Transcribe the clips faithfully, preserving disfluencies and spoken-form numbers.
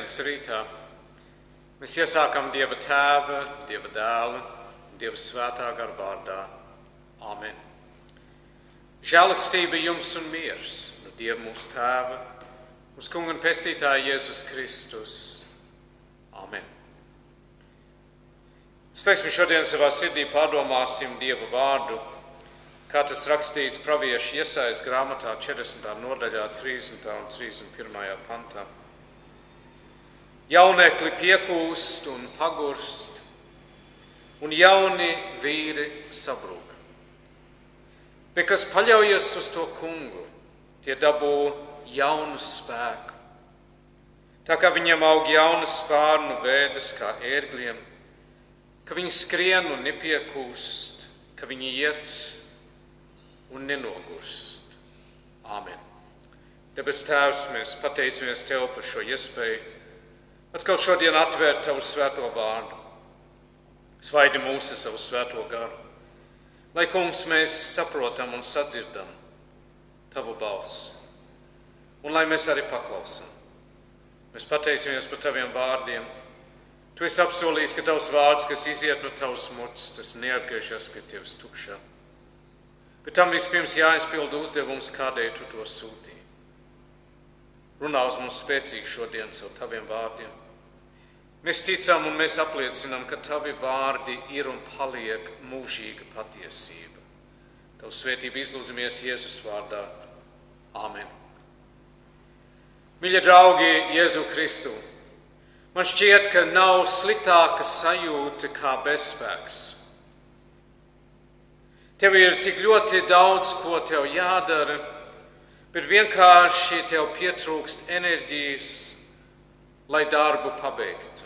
sestdienas rītā mēs iesākam Dieva Tēva, Dieva Dēla, Dieva Svētā gara vārdā. Āmen. Žēlastība jums un miers no Dieva mūsu Tēva, mūsu Kunga un Pestītāja Jēzus Kristus. Āmen. Slēgsim šodien savā sirdī pārdomāsim Dieva vārdu, kā tas rakstīts pravieša Iesaijas grāmatā četrdesmitā nodaļā, trīsdesmitā un trīsdesmit pirmajā pantā. Jaunekli piekūst un pagurst, un jauni vīri sabrūk. Bet kas paļaujas uz to Kungu, tie dabū jaunu spēku. Tā kā viņiem aug jaunas spārnu vēdes kā ērgļiem, ka viņi skrien un nepiekūst, ka viņi iet un nenogurst. Āmen. Debes Tēvs, mēs pateicamies Tev par šo iespēju atkal šodien atvērt Tavu svēto vārdu. Svaidi mūs ar savu svēto garu, lai, Kungs, mēs saprotam un sadzirdam Tavu balsi, un lai mēs arī paklausam. Mēs pateicamies par Taviem vārdiem. Tu esi apsolījis, ka Tavs vārds, kas iziet no Tavas mutes, tas neatgriežas pie Tevis tukšā. Bet tam vispirms jāizpilda uzdevums, kādēļ Tu to sūtīji. Runā uz mums spēcīgi šodien savu Taviem vārdiem. Mēs ticam un mēs apliecinām, ka Tavi vārdi ir un paliek mūžīga patiesība. Tavu svētību izlūdzamies Jēzus vārdā. Āmen. Mīļie draugi Jēzu Kristu, man šķiet, ka nav sliktāka sajūta kā bezspēks. Tev ir tik ļoti daudz, ko tev jādara, bet vienkārši tev pietrūkst enerģijas, lai darbu pabeigtu.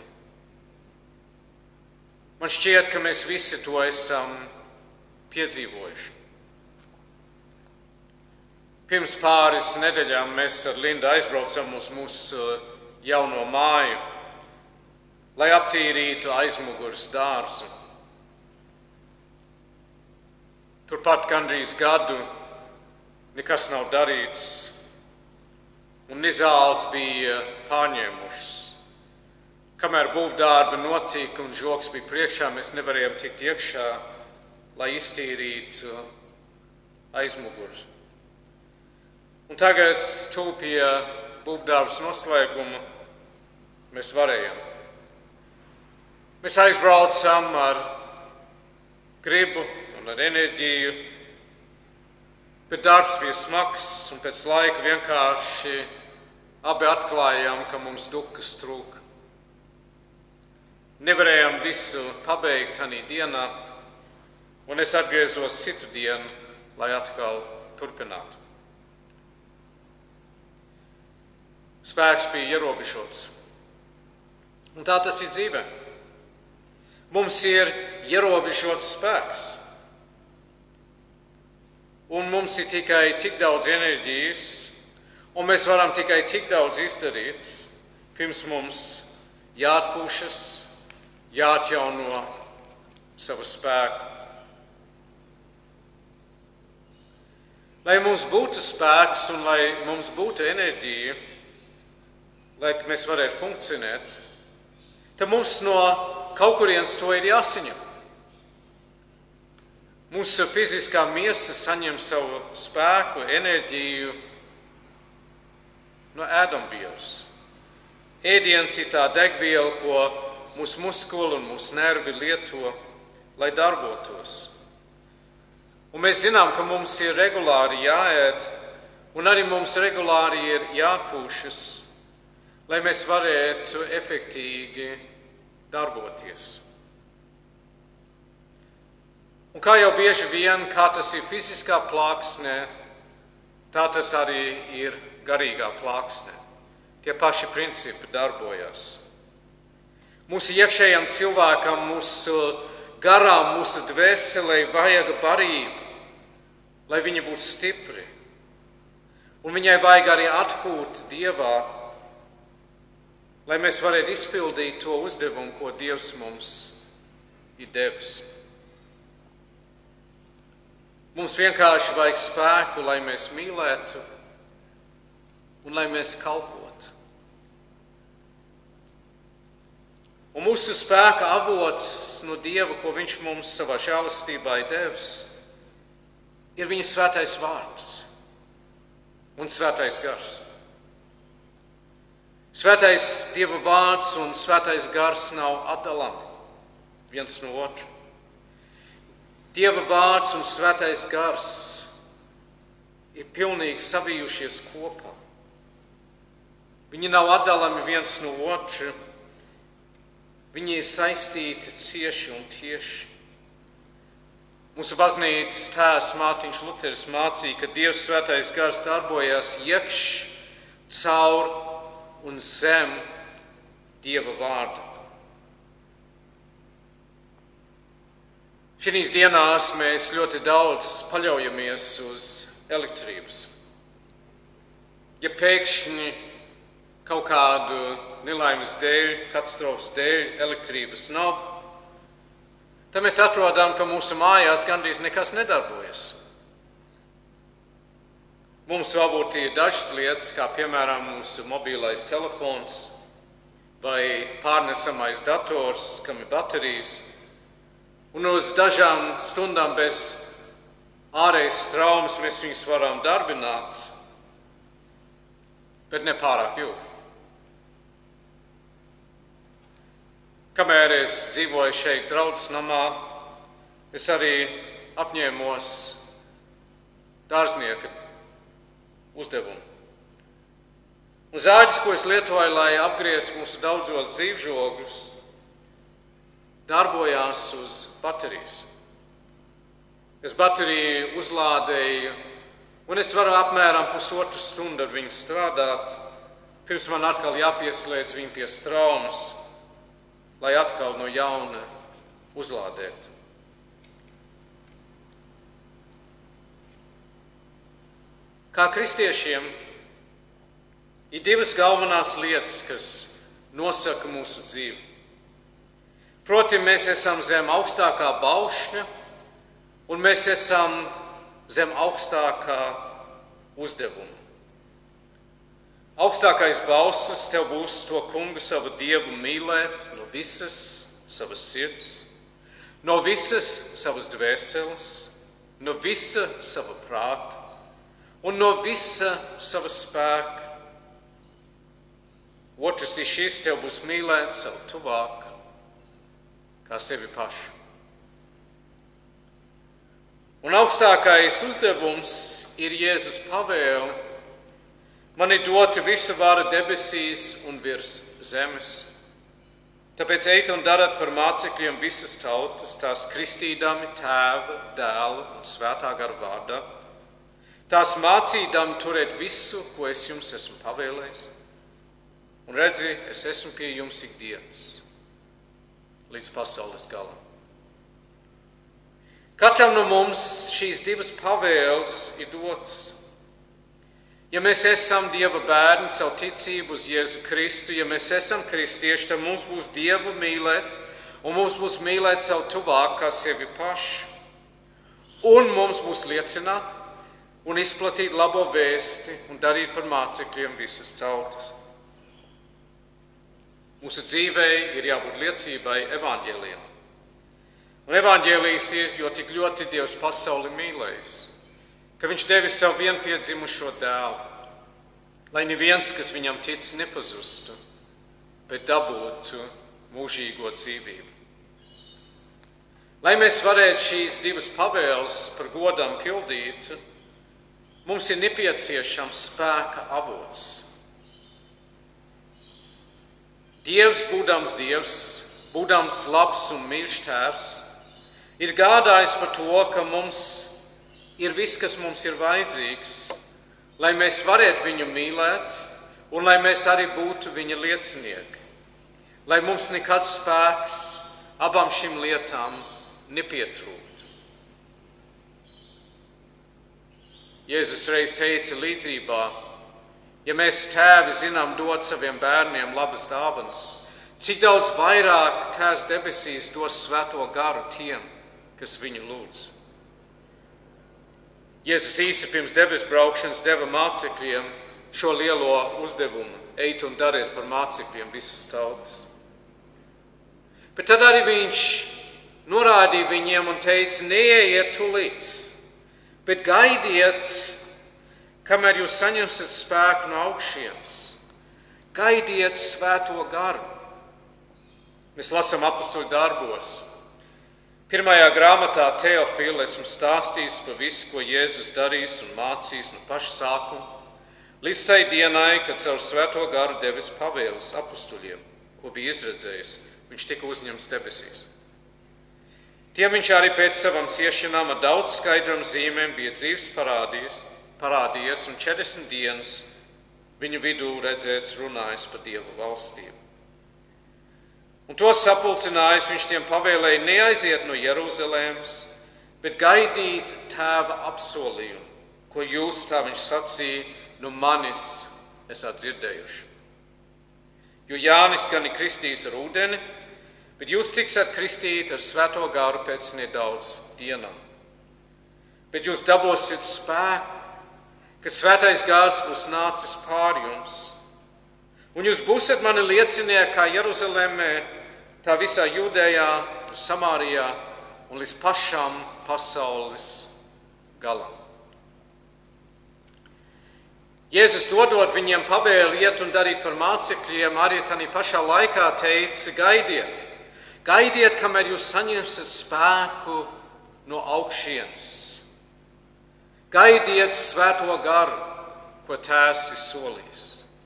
Man šķiet, ka mēs visi to esam piedzīvojuši. Pirms pāris nedēļām mēs ar Lindu aizbraucam uz mūsu jauno māju, lai aptīrītu aizmugures dārzu. Turpat gandrīz gadu nekas nav darīts, un nizāles bija pārņēmušas. Kamēr būvdarbi notika un žoks bija priekšā, mēs nevarējām tikt iekšā, lai iztīrītu aizmuguri. Un tagad, tuvu pie būvdarbs noslēguma, mēs varējām. Mēs aizbraucam ar gribu un ar enerģiju, bet darbs bija smags, un pēc laika vienkārši abi atklājām, ka mums dukas trūka. Nevarējām visu pabeigt tanī dienā, un es atgriezos citu dienu, lai atkal turpinātu. Spēks bija ierobežots, un tā tas ir dzīvē. Mums ir ierobežots spēks. Un mums ir tikai tik daudz enerģijas, un mēs varam tikai tik daudz izdarīt, pirms mums jāatpūšas, jāatjauno savu spēku. Lai mums būtu spēks un lai mums būtu enerģija, lai mēs varētu funkcionēt, tad mums no kaut kurienes to ir jāsaņem. Mūsu fiziskā miesa saņem savu spēku, enerģiju no ēdamvielas. Ēdiens ir tā degviela, ko mūsu muskuli un mūsu nervi lieto, lai darbotos. Un mēs zinām, ka mums ir regulāri jāēd, un arī mums regulāri ir jāatpūšas, lai mēs varētu efektīgi darboties. Un kā jau bieži vien, kā tas ir fiziskā plāksnē, tā tas arī ir garīgā plāksnē. Tie paši principi darbojas. Mūsu iekšējam cilvēkam, mūsu garām, mūsu dvēselē vajag barību, lai viņi būtu stipri. Un viņai vajag arī atpūt Dievā, lai mēs varētu izpildīt to uzdevumu, ko Dievs mums ir devis. Mums vienkārši vajag spēku, lai mēs mīlētu un lai mēs kalpotu. Un mūsu spēka avots no Dieva, ko viņš mums savā žēlastībā ir devis, ir viņa svētais vārds un svētais gars. Svētais Dieva vārds un svētais gars nav atdalāmi viens no otra. Dieva vārds un svētais gars ir pilnīgi savijušies kopā. Viņi nav atdalāmi viens no otra. Viņi ir saistīti cieši un tieši. Mūsu baznīcas tēvs Mārtiņš Luteris mācīja, ka Dievs svētais gars darbojās iekš, caur un zem Dieva vārda. Šīs dienās mēs ļoti daudz paļaujamies uz elektrības. Ja pēkšņi kaut kādu nelaimes dēļ, katastrofas dēļ elektrības nav, tad mēs atrodam, ka mūsu mājās gandrīz nekas nedarbojas. Mums varbūt ir dažas lietas, kā piemēram mūsu mobilais telefons vai pārnesamais dators, kam ir baterijas, un uz dažām stundām bez ārējas traumas mēs viņus varam darbināt, bet ne pārāk ilgi. Kamēr es dzīvoju šeit draudzes namā, es arī apņēmos dārznieka uzdevumu. Un zāģis, ko es lietoju, lai apgrieztu mūsu daudzos dzīvžogļus, darbojās uz baterijas. Es bateriju uzlādēju, un es varu apmēram pusotru stundu ar viņu strādāt, pirms man atkal jāpieslēdz viņu pie straumes, lai atkal no jauna uzlādētu. Kā kristiešiem ir divas galvenās lietas, kas nosaka mūsu dzīvi. Proti, mēs esam zem augstākā baušļa, un mēs esam zem augstākā uzdevuma. Augstākais bauslis tev būs to kungu savu Dievu mīlēt no visas savas sirds, no visas savas dvēseles, no visa sava prāta un no visa sava spēka. Otrs ir šis, tev būs mīlēt savu tuvāku kā sevi pašu. Un augstākais uzdevums ir Jēzus pavēle. Man ir dota visa vara debesīs un virs zemes. Tāpēc ejiet un dariet par mācekļiem visas tautas, tās kristīdami Tēva, Dēla un Svētā gara vārdā, tās mācīdami turēt visu, ko es jums esmu pavēlējis. Un redzi, es esmu pie jums ikdienas, līdz pasaules galam. Katram no mums šīs divas pavēles ir dotas. Ja mēs esam Dieva bērni caur ticību uz Jēzu Kristu, ja mēs esam kristieši, tad mums būs Dievu mīlēt, un mums būs mīlēt savu tuvāku kā sevi pašu. Un mums būs liecināt un izplatīt labo vēsti un darīt par mācekļiem visas tautas. Mūsu dzīvei ir jābūt liecībai evaņģēlijam. Un evaņģēlijs ir, jo tik ļoti Dievs pasauli mīlējis, ka viņš devis savu vienpiedzimušo dēlu, lai neviens, kas viņam tic, nepazustu, bet dabūtu mūžīgo dzīvību. Lai mēs varētu šīs divas pavēles par godam pildīt, mums ir nepieciešams spēka avots. Dievs, būdams Dievs, būdams labs un mīļš tēvs, ir gādājis par to, ka mums ir viss, kas mums ir vajadzīgs, lai mēs varētu viņu mīlēt un lai mēs arī būtu viņa liecinieki, lai mums nekāds spēks abām šīm lietām nepietrūktu. Jēzus reiz teica līdzībā, ja mēs tēvi zinām dot saviem bērniem labas dāvanas, cik daudz vairāk Tēvs debesīs dos svēto garu tiem, kas viņu lūdz. Jēzus īsi pirms debes braukšanas deva mācekļiem šo lielo uzdevumu, ejiet un dariet par mācekļiem visas tautas. Bet tad arī viņš norādīja viņiem un teica, neieiet tūlīt, bet gaidiet, kamēr jūs saņemsiet spēku no augšienes. Gaidiet svēto garu. Mēs lasām apostoļu darbos. Pirmajā grāmatā Teofila esmu stāstījis par visu, ko Jēzus darīs un mācīs no paša sākuma, līdz tai dienai, kad caur svēto garu devis pavēles apostoļiem, ko bija izredzējis, viņš tika uzņemts debesīs. Tiem viņš arī pēc savam ciešanām ar daudz skaidram zīmēm bija dzīves parādījis, parādījies un četrdesmit dienas viņu vidū redzēts runājis par Dievu valstību. Un to sapulcinājis, viņš tiem pavēlēja neaiziet no Jeruzalemes, bet gaidīt tēva apsolījumu, ko jūs, tā viņš sacīja, no manis esat dzirdējuši. Jo Jānis gan ir kristījis ar ūdeni, bet jūs tiksiet kristīti ar svēto garu pēc nedaudz dienām. Bet jūs dabūsiet spēku, kad svētais gars būs nācis pār jums. Un jūs būsiet mani liecinieki kā Jeruzalemē, tā visā Jūdejā, Samārijā un līdz pašam pasaules galam. Jēzus dodot viņiem pavēli iet un darīt par mācekļiem, arī tādā pašā laikā teica, gaidiet, gaidiet, kamēr jūs saņemsiet spēku no augšienes. Gaidiet svēto garu, ko Tēvs ir solījis.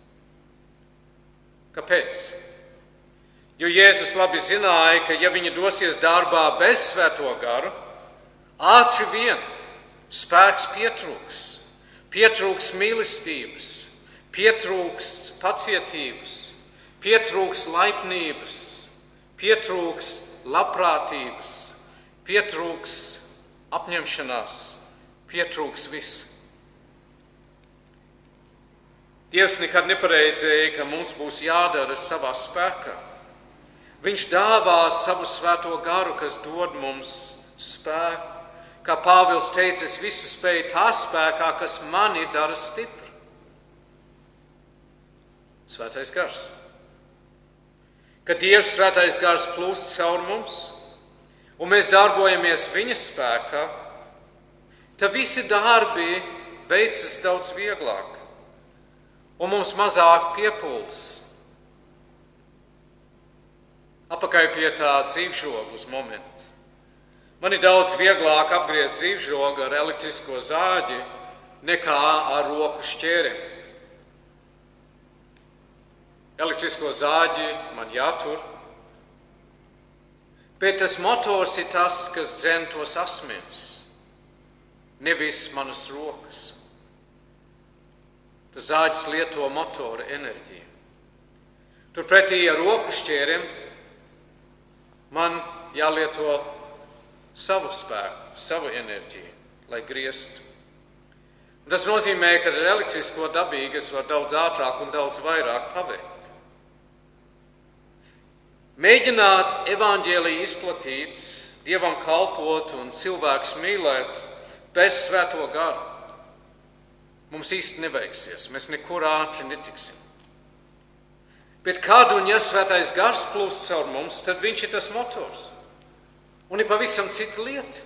Kāpēc? Jo Jēzus labi zināja, ka ja viņi dosies darbā bez svēto garu, ātri vien spēks pietrūks, pietrūks mīlestības, pietrūks pacietības, pietrūks laipnības, pietrūks labprātības, pietrūks apņemšanās, pietrūks viss. Dievs nekad neparedzēja, ka mums būs jādara savā spēkā. Viņš dāvā savu svēto garu, kas dod mums spēku. Kā Pāvils teica, es visu spēju tā spēkā, kas mani dara stipru. Svētais gars. Kad Dievs svētais gars plūst caur mums, un mēs darbojamies viņa spēkā, tad visi darbi veicas daudz vieglāk, un mums mazāk piepūles. Apakai pie tā dzīvžoga uz momentu. Man ir daudz vieglāk apgriezt dzīvžogu ar elektrisko zāģi nekā ar roku šķēri. Elektrisko zāģi man jātur, bet tas motors ir tas, kas dzen tos asmenus, nevis manas rokas. Tas zāģis lieto motora enerģiju. Turpretī ar roku šķēriem man jālieto savu spēku, savu enerģiju, lai grieztu. Un tas nozīmē, ka ar elektrisko dabīgi es varu daudz ātrāk un daudz vairāk paveikt. Mēģināt evaņģēliju izplatīt, Dievam kalpot un cilvēks mīlēt bez svēto garu mums īsti neveiksies, mēs nekur ātri netiksim. Bet kad un ja svētais gars plūst caur mums, tad viņš ir tas motors. Un ir pavisam cita lieta.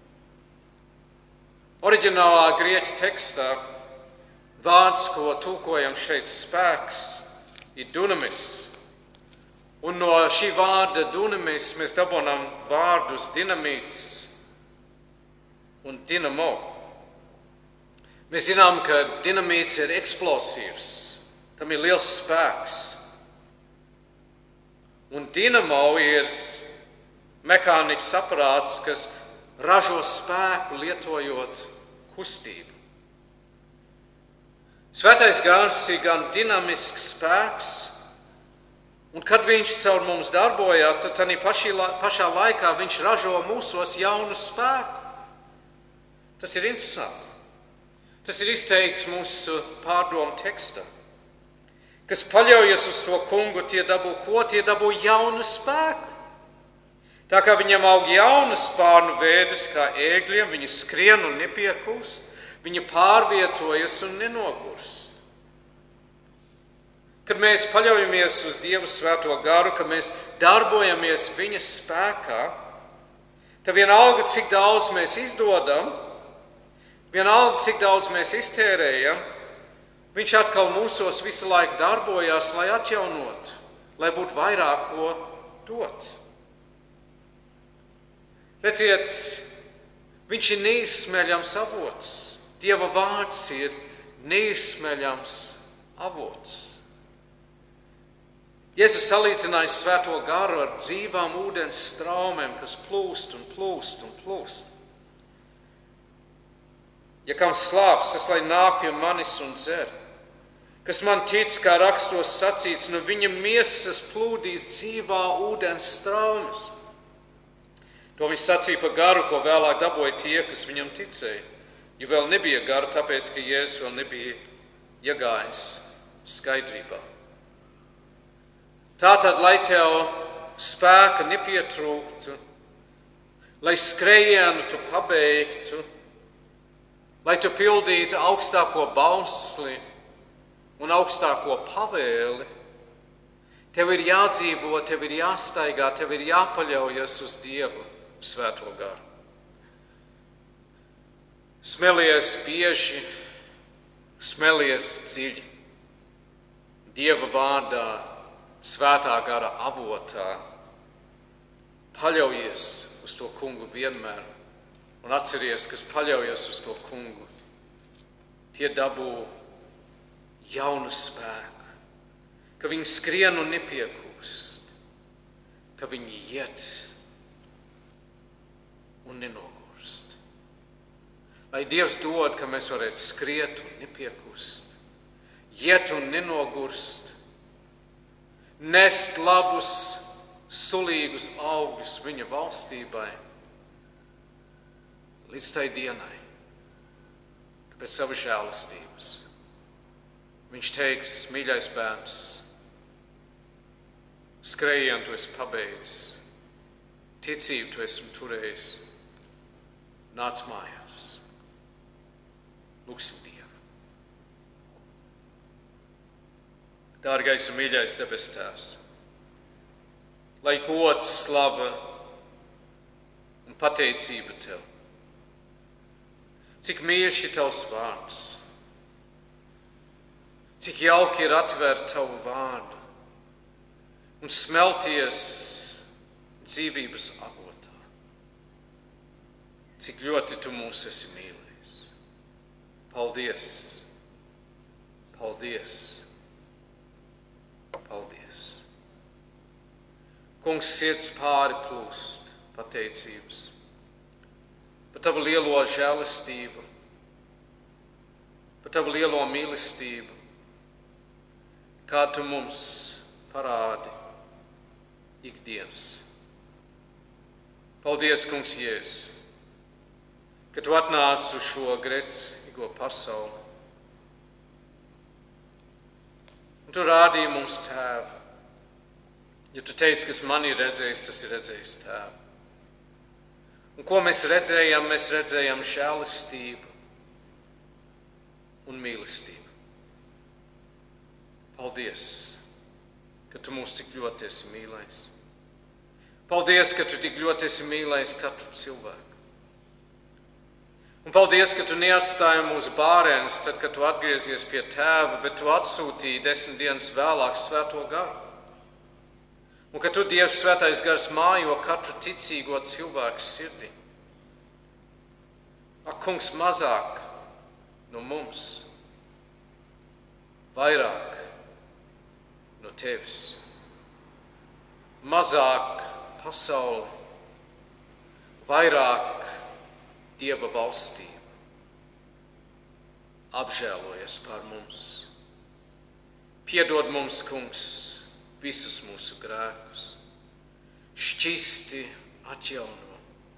Oriģinālā grieķu tekstā vārds, ko tulkojam šeit spēks, ir dunamis. Un no šī vārda dunamis mēs dabonām vārdus dinamīts un dinamo. Mēs zinām, ka dinamīts ir eksplosīvs, tam ir liels spēks. Un dinamo ir mehāniķis aparāts, kas ražo spēku lietojot kustību. Svētais gars ir gan dinamisks spēks, un kad viņš caur mums darbojās, tad tādā pašā laikā viņš ražo mūsos jaunu spēku. Tas ir interesanti. Tas ir izteikts mūsu pārdomu tekstā. Kas paļaujas uz to kungu, tie dabū ko? Tie dabū jaunu spēku. Tā kā viņam aug jaunas spārnu vēdes, kā ēgļiem, viņi skrien un nepiekūst, viņi pārvietojas un nenogurst. Kad mēs paļaujamies uz Dieva svēto garu, ka mēs darbojamies viņa spēkā, tad vienalga, cik daudz mēs izdodam, vienalga, cik daudz mēs iztērējam, viņš atkal mūsos visu laiku darbojās, lai atjaunotu, lai būtu vairāk ko dot. Redziet, viņš ir neizsmeļams avots. Dieva vārds ir neizsmeļams avots. Jēzus salīdzināja svēto garu ar dzīvām ūdens straumēm, kas plūst un plūst un plūst. Ja kam slāps, tas lai nāk pie manis un dzer. Kas man tic, kā rakstos sacīts, no viņa miesas plūdīs dzīvā ūdens straumes. To viņš sacīja par garu, ko vēlāk dabūja tie, kas viņam ticēja. Jo vēl nebija gara, tāpēc, ka Jēzus vēl nebija iegājis skaidrībā. Tātad, lai tev spēka nepietrūktu, lai skrējienu tu pabeigtu, lai tu pildītu augstāko bausli un augstāko pavēli, tev ir jādzīvo, tev ir jāstaigā, tev ir jāpaļaujas uz Dievu svēto garu. Smelies bieži, smelies dziļi. Dieva vārdā, svētā gara avotā, paļaujies uz to kungu vienmēr un atceries, kas paļaujas uz to kungu. Tie dabū jaunu spēku, ka viņi skrien un nepiekūst, ka viņi iet un nenogurst. Lai Dievs dod, ka mēs varētu skriet un nepiekūst, iet un nenogurst, nest labus, sulīgus augļus viņa valstībai līdz tai dienai, ka pēc savas žēlastības viņš teiks, mīļais bērns, skrējienu tu esi pabeidzis, ticību tu esmu turējis, nāc mājās. Lūksim Dievu. Dārgais un mīļais debes Tēvs, lai gods, slava un pateicība Tev. Cik mīļš ir Tavs vārds, cik jauki ir atvērt Tavu vārdu un smelties dzīvības avotā. Cik ļoti Tu mūs esi mīlējis. Paldies, paldies. Paldies. Kungs, sirds pāri plūst pateicības par Tavu lielo žēlastību, par Tavu lielo mīlestību, kā Tu mums parādi ikdienas. Paldies, Kungs Jēzus, ka Tu atnāci uz šo grēcīgo pasauli. Tu rādīji mums Tēvu, jo Tu teici, kas man ir redzējis, tas ir redzējis Tēvu. Un ko mēs redzējām? Mēs redzējām žēlastību un mīlestību. Paldies, ka Tu mūs tik ļoti esi mīlējis. Paldies, ka Tu tik ļoti esi mīlējis katru cilvēku. Un paldies, ka Tu neatstāji mūsu bārēnus, tad, kad Tu atgriezies pie Tēva, bet Tu atsūtīji desmit dienas vēlāk svēto garu. Un ka Tu, Dievs svētais gars, mājo katru ticīgo cilvēku sirdī. Ak, Kungs, mazāk no mums, vairāk no Tevis. Mazāk pasauli, vairāk Dieva valstība. Apžēlojies par mums. Piedod mums, Kungs, visus mūsu grēkus. Šķisti atjauno.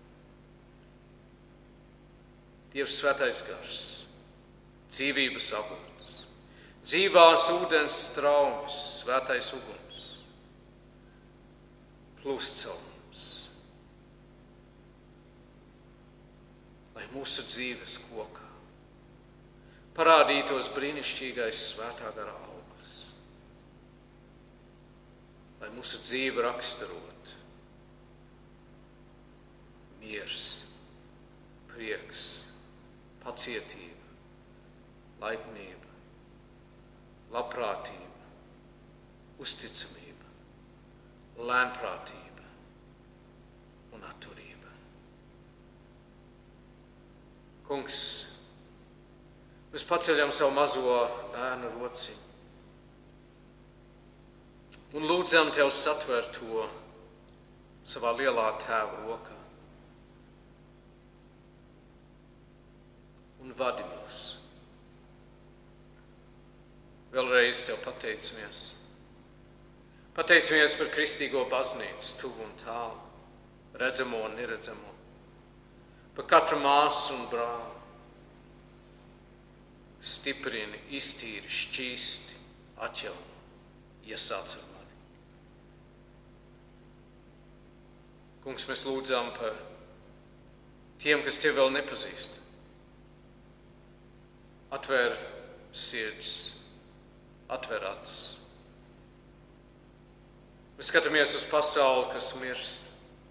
Dievs svētais gars, dzīvības avots, dzīvās ūdens straumes, svētais uguns, plūst caur mums. Lai mūsu dzīves kokā parādītos brīnišķīgais svētā gara augurs. lai mūsu dzīve raksturot miers, prieks, pacietība, laipnība, labprātība, uzticamība, lēnprātība un atturība. Kungs, mēs paceļam savu mazo bērnu rociņu un lūdzam Tev satver to savā lielā Tēva rokā un vadi mūs. Vēlreiz Tev pateicamies. Pateicamies par kristīgo baznīcu, tuvu un tālu, redzamo un neredzamo, par katru māsu un brāli. Stiprini, iztīri, šķīsti, atjauno, iesāc ar mani. Kungs, mēs lūdzām par tiem, kas Tev vēl nepazīst. Atver sirds, atver acis. Mēs skatāmies uz pasauli, kas mirst,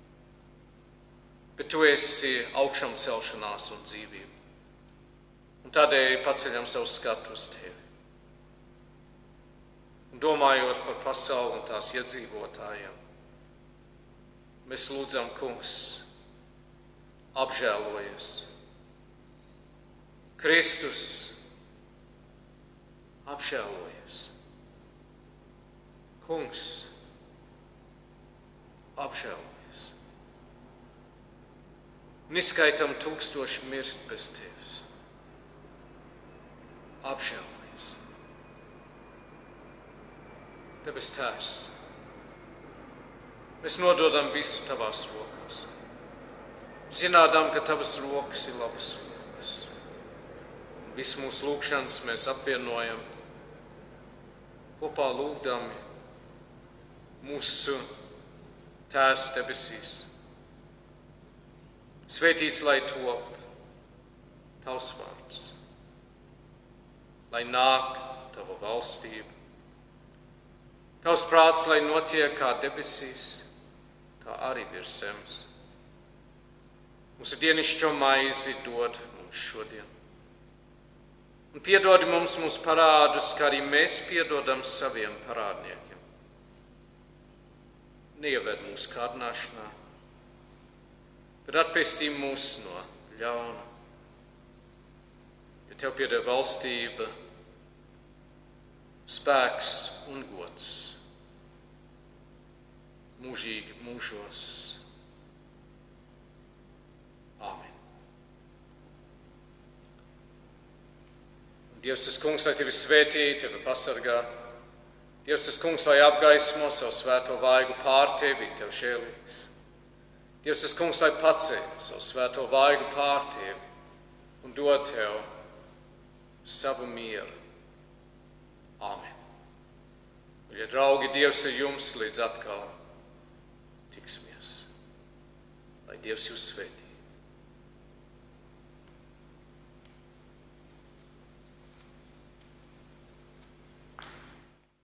bet Tu esi augšām celšanās un dzīvība. Un tādēļ paceļam savu skatu uz Tevi. Un domājot par pasauli un tās iedzīvotājiem, mēs lūdzam, Kungs, apžēlojies. Kristus, apžēlojies. Kungs, apžēlojies. Neskaitam tūkstoši mirst bez Tevis. Apžēlojies. Debes Tēvs, mēs nododam visu Tavās rokās. Zinādām, ka Tavas rokas ir labas rokas. Visu mūsu lūgšanas mēs apvienojam, kopā lūgdami mūsu Tēvs debesīs. Svētīts, lai top Tavs vārds, lai nāk Tava valstība. Tavs prāts, lai notiek kā debesīs, tā arī virs zemes. Mūsu dienišķo maizi dod mums šodien. Un piedodi mums mūsu parādus, kā arī mēs piedodam saviem parādniekiem. Neieved mūsu kārdināšanā, bet atpestī mūs no ļauna. Ja Tev pieder valstība, spēks un gods mūžīgi mūžos. Āmen. Dievs, tas Kungs, lai Tevi svētī, Tevi pasargā. Dievs, tas Kungs, lai apgaismo savu svēto vaigu pār Tevi, Tev žēlīgs. Dievs, tas Kungs, lai paceļ savu svēto vaigu pār Tevi un dod Tev savu mieru. Āmen. Ja draugi, Dievs ir jums līdz atkal tiksimies. Lai Dievs jūs svētī.